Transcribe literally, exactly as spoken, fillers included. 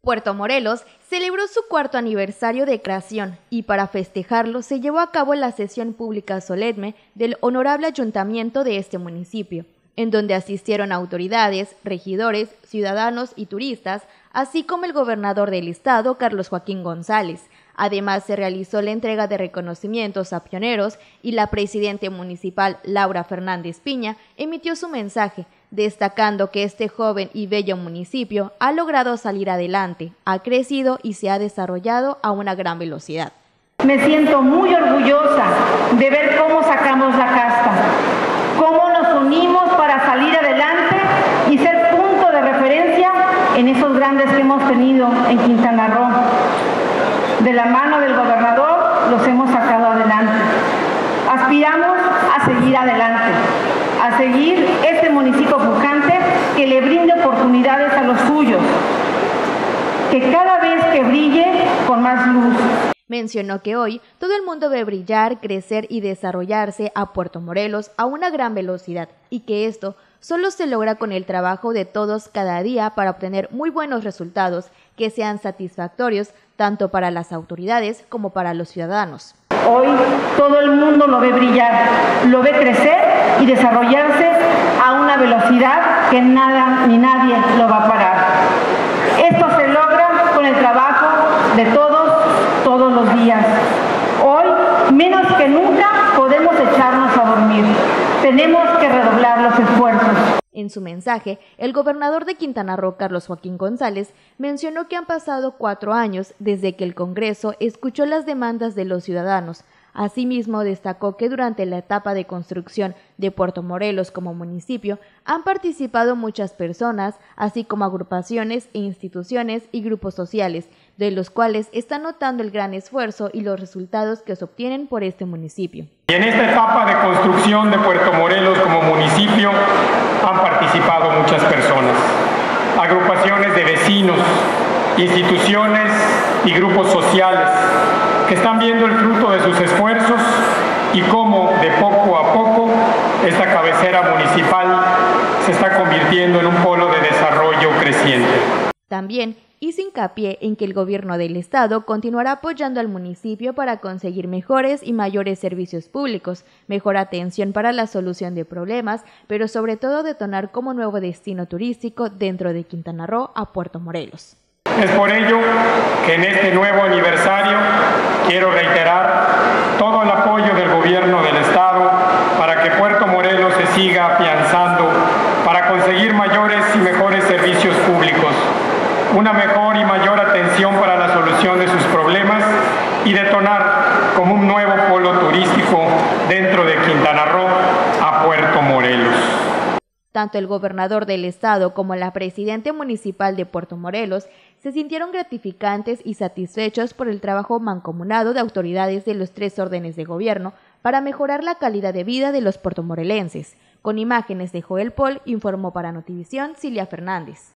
Puerto Morelos celebró su cuarto aniversario de creación y para festejarlo se llevó a cabo la sesión pública solemne del honorable ayuntamiento de este municipio, en donde asistieron autoridades, regidores, ciudadanos y turistas, así como el gobernador del estado, Carlos Joaquín González. Además, se realizó la entrega de reconocimientos a pioneros y la presidenta municipal, Laura Fernández Piña, emitió su mensaje, destacando que este joven y bello municipio ha logrado salir adelante, ha crecido y se ha desarrollado a una gran velocidad. Me siento muy orgullosa de ver cómo sacamos la casta, cómo nos unimos para salir adelante y ser punto de referencia en esos grandes que hemos tenido en Quintana Roo. De la mano del gobernador los hemos sacado adelante. Aspiramos a seguir adelante, a seguir este municipio pujante que le brinde oportunidades a los suyos, que cada vez que brille con más luz. Mencionó que hoy todo el mundo ve brillar, crecer y desarrollarse a Puerto Morelos a una gran velocidad y que esto solo se logra con el trabajo de todos cada día para obtener muy buenos resultados que sean satisfactorios tanto para las autoridades como para los ciudadanos. Hoy todo el mundo lo ve brillar, lo ve crecer y desarrollarse a una velocidad que nada ni nadie lo va a parar. Esto se logra con el trabajo de todos, todos los días. Hoy, menos que nunca, podemos echarnos a dormir. Tenemos que redoblar los esfuerzos. En su mensaje, el gobernador de Quintana Roo, Carlos Joaquín González, mencionó que han pasado cuatro años desde que el Congreso escuchó las demandas de los ciudadanos. Asimismo, destacó que durante la etapa de construcción de Puerto Morelos como municipio han participado muchas personas, así como agrupaciones e instituciones y grupos sociales, de los cuales están notando el gran esfuerzo y los resultados que se obtienen por este municipio. Y en esta etapa de construcción de Puerto Morelos como municipio han participado muchas personas, agrupaciones de vecinos, instituciones y grupos sociales que están viendo el fruto de sus esfuerzos y cómo de poco a poco esta cabecera municipal se está convirtiendo en un polo de desarrollo creciente. También hizo hincapié en que el gobierno del estado continuará apoyando al municipio para conseguir mejores y mayores servicios públicos, mejor atención para la solución de problemas, pero sobre todo detonar como nuevo destino turístico dentro de Quintana Roo a Puerto Morelos. Es por ello que en este nuevo aniversario quiero reiterar todo el apoyo del gobierno del estado para que Puerto Morelos se siga afianzando para conseguir mayores y mejores servicios públicos, una mejor y mayor atención para la solución de sus problemas y detonar como un nuevo polo turístico dentro de Quintana Roo a Puerto Morelos. Tanto el gobernador del estado como la presidenta municipal de Puerto Morelos se sintieron gratificantes y satisfechos por el trabajo mancomunado de autoridades de los tres órdenes de gobierno para mejorar la calidad de vida de los puertomorelenses. Con imágenes de Joel Paul, informó para Notivisión Cilia Fernández.